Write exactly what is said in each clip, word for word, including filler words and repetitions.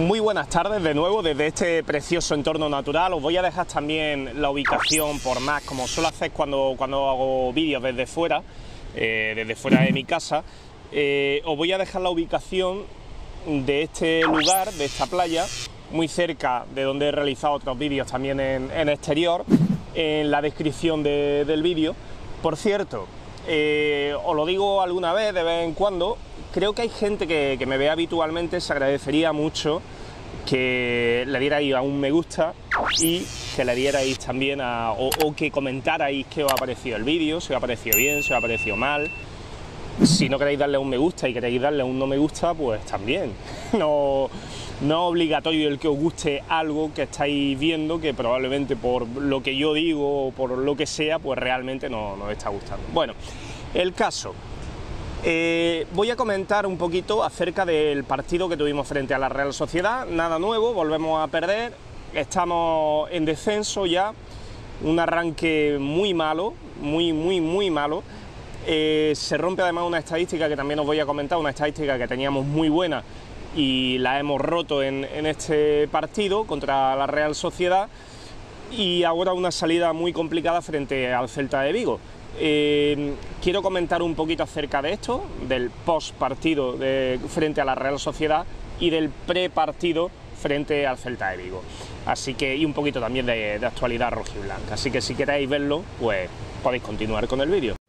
Muy buenas tardes de nuevo desde este precioso entorno natural. Os voy a dejar también la ubicación por Maps, como suelo hacer cuando, cuando hago vídeos desde fuera, eh, desde fuera de mi casa. Eh, os voy a dejar la ubicación de este lugar, de esta playa, muy cerca de donde he realizado otros vídeos también en, en exterior, en la descripción de, del vídeo. Por cierto, eh, os lo digo alguna vez, de vez en cuando, creo que hay gente que, que me ve habitualmente, se agradecería mucho que le dierais a un me gusta y que le dierais también a, o, o que comentarais qué os ha parecido el vídeo, si os ha parecido bien, si os ha parecido mal. Si no queréis darle un me gusta y queréis darle un no me gusta, pues también. No, no es obligatorio el que os guste algo que estáis viendo, que probablemente por lo que yo digo o por lo que sea, pues realmente no nos está gustando. Bueno, el caso. Eh, voy a comentar un poquito acerca del partido que tuvimos frente a la Real Sociedad. Nada nuevo, volvemos a perder, estamos en descenso ya, un arranque muy malo, muy, muy, muy malo. Eh, se rompe además una estadística que también os voy a comentar, una estadística que teníamos muy buena y la hemos roto en, en este partido contra la Real Sociedad, y ahora una salida muy complicada frente al Celta de Vigo. Eh, quiero comentar un poquito acerca de esto, del post partido de, frente a la Real Sociedad y del pre partido frente al Celta de Vigo, así que, y un poquito también de, de actualidad rojiblanca, así que si queréis verlo, pues podéis continuar con el vídeo.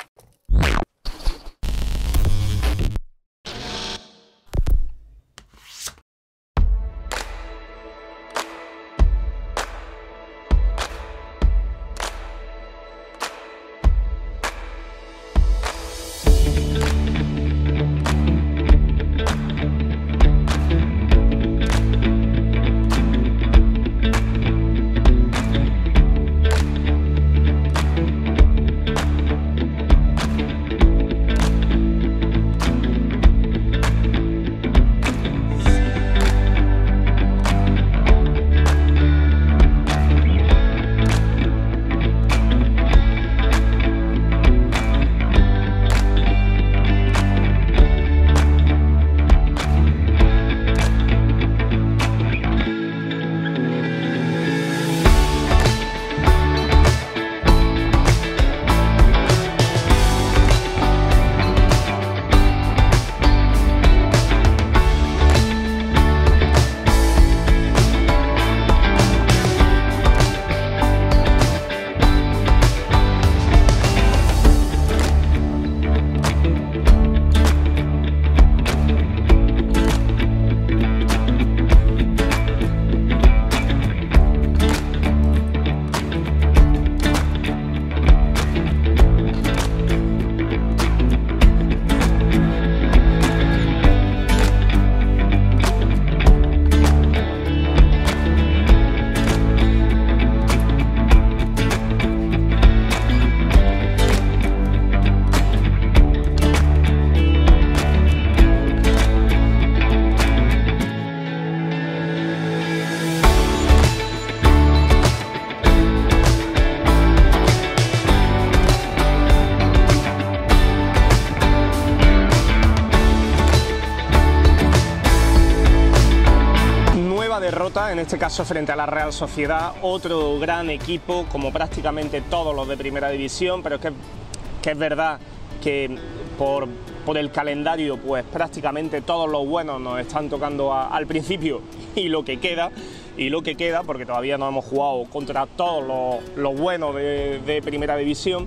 Derrota, en este caso frente a la Real Sociedad, otro gran equipo como prácticamente todos los de primera división, pero es que, que es verdad que por, por el calendario pues prácticamente todos los buenos nos están tocando a, al principio y lo que queda, y lo que queda porque todavía no hemos jugado contra todos los, los buenos de, de primera división,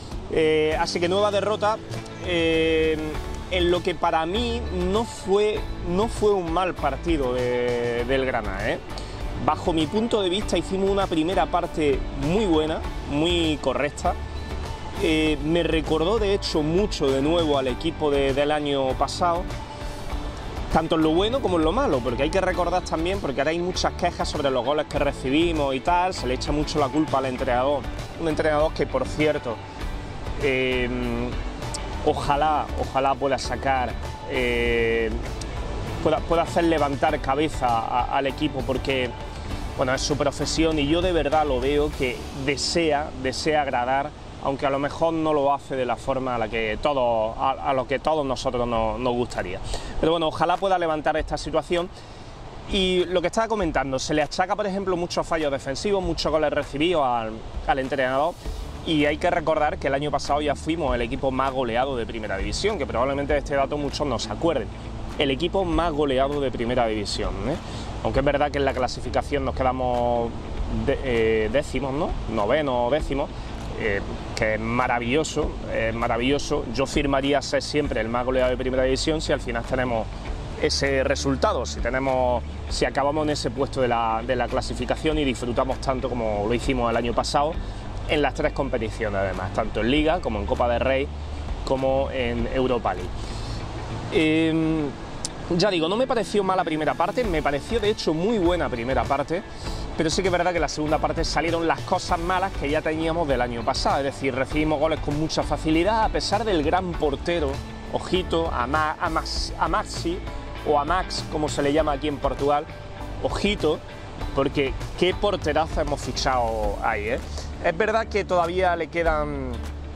eh, así que nueva derrota. eh, En lo que para mí no fue, no fue un mal partido de, del Granada, ¿eh? Bajo mi punto de vista hicimos una primera parte muy buena, muy correcta. Eh, me recordó de hecho mucho de nuevo al equipo de, del año pasado, tanto en lo bueno como en lo malo, porque hay que recordar también, porque ahora hay muchas quejas sobre los goles que recibimos y tal, se le echa mucho la culpa al entrenador. Un entrenador que, por cierto, eh, Ojalá, ojalá pueda sacar, eh, pueda, pueda hacer levantar cabeza a, al equipo, porque bueno, es su profesión y yo de verdad lo veo que desea, desea agradar aunque a lo mejor no lo hace de la forma a la que todos, a, a lo que todos nosotros nos, nos gustaría. Pero bueno, ojalá pueda levantar esta situación Y lo que estaba comentando, se le achaca, por ejemplo, muchos fallos defensivos, muchos goles recibidos al, al entrenador, y hay que recordar que el año pasado ya fuimos el equipo más goleado de Primera División, que probablemente de este dato muchos no se acuerden. El equipo más goleado de Primera División, ¿eh? Aunque es verdad que en la clasificación nos quedamos de, eh, décimos, ¿no? Noveno o décimos, eh, que es maravilloso, es maravilloso. Yo firmaría ser siempre el más goleado de Primera División si al final tenemos ese resultado, si tenemos, si acabamos en ese puesto de la, de la clasificación y disfrutamos tanto como lo hicimos el año pasado en las tres competiciones, además, tanto en Liga como en Copa del Rey como en Europa League. Eh, ya digo, no me pareció mala primera parte, me pareció de hecho muy buena primera parte, pero sí que es verdad que en la segunda parte salieron las cosas malas que ya teníamos del año pasado, es decir, recibimos goles con mucha facilidad a pesar del gran portero, ojito, a, Ma, a, Max, a Maxi o a Max, como se le llama aquí en Portugal, ojito, porque qué porterazo hemos fichado ahí, ¿eh? Es verdad que todavía le quedan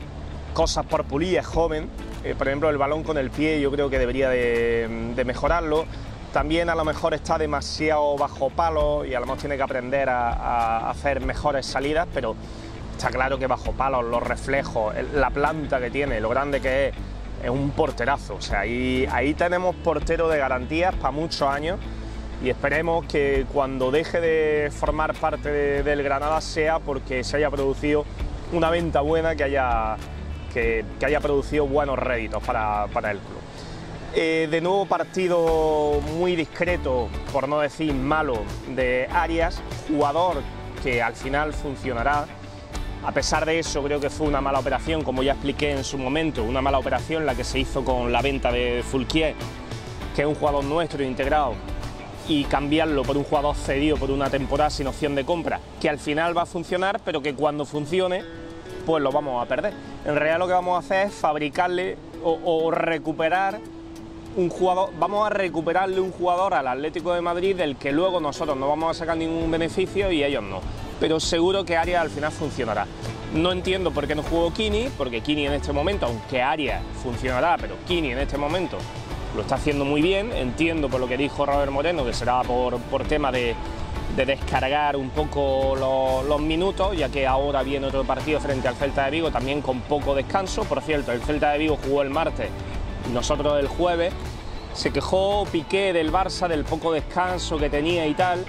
cosas por pulir, es joven, eh, por ejemplo el balón con el pie yo creo que debería de, de mejorarlo, también a lo mejor está demasiado bajo palo y a lo mejor tiene que aprender a, a hacer mejores salidas, pero está claro que bajo palos, los reflejos, la planta que tiene, lo grande que es, es un porterazo, o sea, ahí, ahí tenemos portero de garantías para muchos años y esperemos que cuando deje de formar parte de, del Granada sea porque se haya producido una venta buena, que haya, que, que haya producido buenos réditos para, para el club. Eh, de nuevo partido muy discreto, por no decir malo, de Arias, jugador que al final funcionará. A pesar de eso, creo que fue una mala operación, como ya expliqué en su momento, una mala operación la que se hizo con la venta de Fulquier, que es un jugador nuestro integrado, y cambiarlo por un jugador cedido por una temporada sin opción de compra, que al final va a funcionar, pero que cuando funcione, pues lo vamos a perder. En realidad lo que vamos a hacer es fabricarle o, o recuperar un jugador, vamos a recuperarle un jugador al Atlético de Madrid del que luego nosotros no vamos a sacar ningún beneficio y ellos no. Pero seguro que Arias al final funcionará. No entiendo por qué no jugó Kini, porque Kini en este momento, aunque Arias funcionará, pero Kini en este momento lo está haciendo muy bien. Entiendo por lo que dijo Robert Moreno, que será por, por tema de, de descargar un poco los, los minutos, ya que ahora viene otro partido frente al Celta de Vigo, también con poco descanso. Por cierto, el Celta de Vigo jugó el martes y nosotros el jueves. Se quejó Piqué del Barça, del poco descanso que tenía y tal.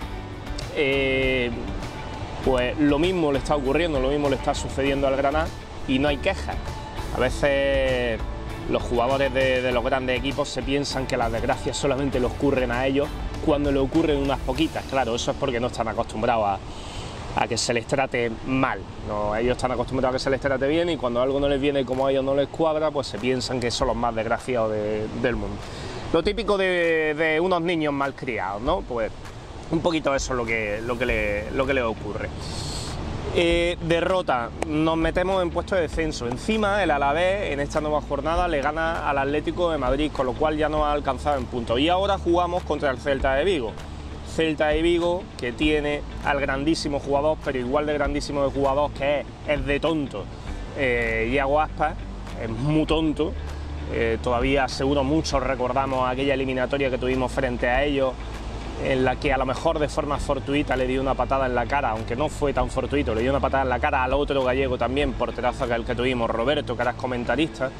Eh, pues lo mismo le está ocurriendo, lo mismo le está sucediendo al Granada y no hay quejas. A veces los jugadores de, de los grandes equipos se piensan que las desgracias solamente le ocurren a ellos cuando le ocurren unas poquitas. Claro, eso es porque no están acostumbrados a, a que se les trate mal, ¿no? Ellos están acostumbrados a que se les trate bien y cuando algo no les viene como a ellos no les cuadra, pues se piensan que son los más desgraciados de, del mundo. Lo típico de, de unos niños malcriados, ¿no? Pues un poquito eso es lo que, lo que, le, lo que le ocurre. Eh, derrota, nos metemos en puesto de descenso. Encima el Alavés en esta nueva jornada le gana al Atlético de Madrid, con lo cual ya nos ha alcanzado en puntos. Y ahora jugamos contra el Celta de Vigo. Celta de Vigo que tiene al grandísimo jugador, pero igual de grandísimo de jugador que es, es de tonto. Eh, Iago Aspas es muy tonto. Eh, todavía seguro muchos recordamos aquella eliminatoria que tuvimos frente a ellos, en la que a lo mejor de forma fortuita le dio una patada en la cara, aunque no fue tan fortuito, le dio una patada en la cara al otro gallego también, porterazo que el que tuvimos, Roberto, que era comentarista,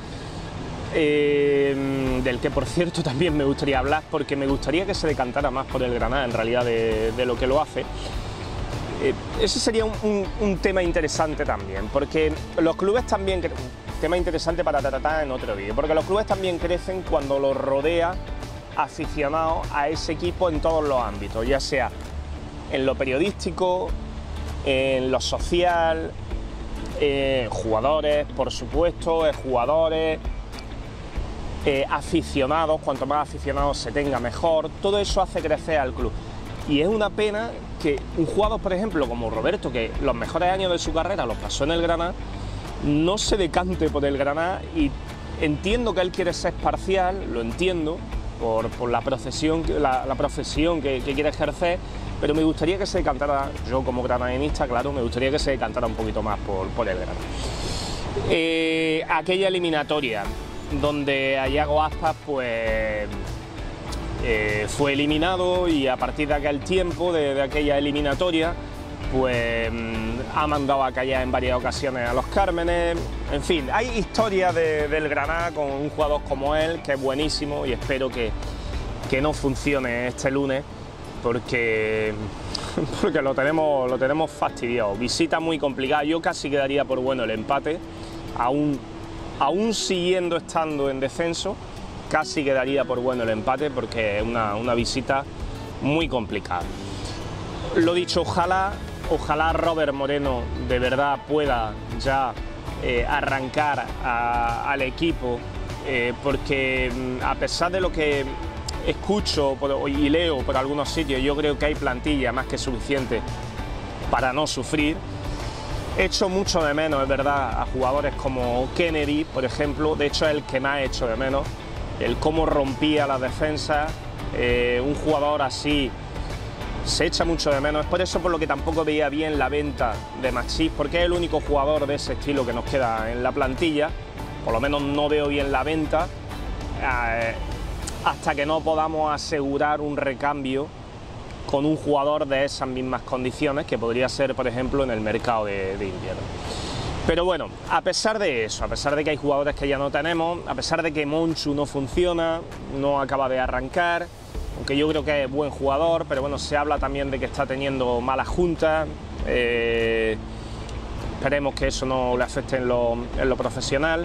eh, del que por cierto también me gustaría hablar, porque me gustaría que se decantara más por el Granada en realidad de, de lo que lo hace. Eh, ese sería un, un, un tema interesante también, porque los clubes también, tema interesante para tratar en otro vídeo, porque los clubes también crecen cuando los rodea aficionados a ese equipo en todos los ámbitos, ya sea en lo periodístico, en lo social, eh, jugadores, por supuesto, eh, jugadores, eh, aficionados, cuanto más aficionados se tenga mejor, todo eso hace crecer al club. Y es una pena que un jugador, por ejemplo, como Roberto, que los mejores años de su carrera los pasó en el Granada, no se decante por el Granada, y entiendo que él quiere ser parcial, lo entiendo, Por, por la profesión, la, la profesión que, que quiere ejercer, pero me gustaría que se decantara, yo como granadinista, claro, me gustaría que se decantara un poquito más por, por el Granada. Eh, aquella eliminatoria donde a Iago Aspas pues eh, fue eliminado y a partir de aquel tiempo, de, de aquella eliminatoria, pues ha mandado a callar en varias ocasiones a los Cármenes. En fin, hay historias de, del Granada con un jugador como él, que es buenísimo, y espero que, que no funcione este lunes, porque, porque lo, tenemos, lo tenemos fastidiado. Visita muy complicada, yo casi quedaría por bueno el empate, aún, aún siguiendo estando en descenso, casi quedaría por bueno el empate, porque es una, una visita muy complicada. Lo dicho, ojalá... Ojalá Robert Moreno de verdad pueda ya eh, arrancar a, al equipo, eh, porque a pesar de lo que escucho por, y leo por algunos sitios, yo creo que hay plantilla más que suficiente para no sufrir. Echo mucho de menos, es verdad, a jugadores como Kennedy, por ejemplo. De hecho, es el que más echo de menos, el cómo rompía las defensas, eh, un jugador así. Se echa mucho de menos, es por eso por lo que tampoco veía bien la venta de Machís, porque es el único jugador de ese estilo que nos queda en la plantilla. Por lo menos no veo bien la venta, eh, hasta que no podamos asegurar un recambio con un jugador de esas mismas condiciones, que podría ser, por ejemplo, en el mercado de, de invierno. Pero bueno, a pesar de eso, a pesar de que hay jugadores que ya no tenemos, a pesar de que Monchu no funciona, no acaba de arrancar, aunque yo creo que es buen jugador, pero bueno, se habla también de que está teniendo malas juntas. Eh, esperemos que eso no le afecte en lo, en lo profesional.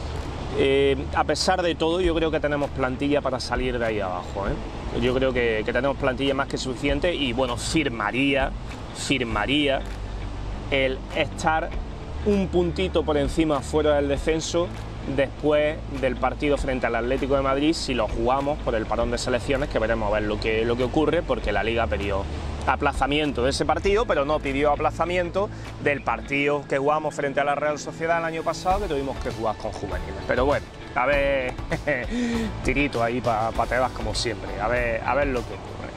Eh, a pesar de todo, yo creo que tenemos plantilla para salir de ahí abajo, ¿eh? Yo creo que, que tenemos plantilla más que suficiente y bueno, firmaría, firmaría el estar un puntito por encima fuera del descenso después del partido frente al Atlético de Madrid, si lo jugamos por el parón de selecciones, que veremos a ver lo que, lo que ocurre, porque la Liga pidió aplazamiento de ese partido, pero no pidió aplazamiento del partido que jugamos frente a la Real Sociedad el año pasado, que tuvimos que jugar con juveniles. Pero bueno, a ver, tirito ahí para pa Tebas como siempre, a ver, a ver lo que ocurre.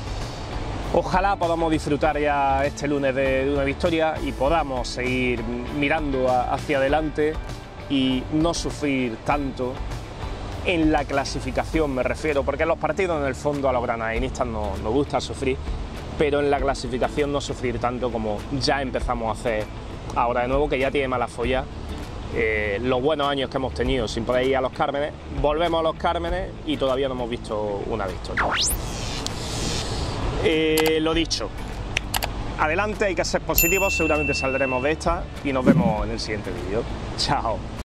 Ojalá podamos disfrutar ya este lunes de, de una victoria y podamos seguir mirando a, hacia adelante y no sufrir tanto en la clasificación, me refiero, porque en los partidos en el fondo a los granadinistas nos, nos gusta sufrir, pero en la clasificación no sufrir tanto como ya empezamos a hacer ahora de nuevo, que ya tiene mala folla. Eh, los buenos años que hemos tenido sin poder ir a los Cármenes, volvemos a los Cármenes y todavía no hemos visto una victoria. Eh, lo dicho, adelante, hay que ser positivos, seguramente saldremos de esta y nos vemos en el siguiente vídeo. Chao.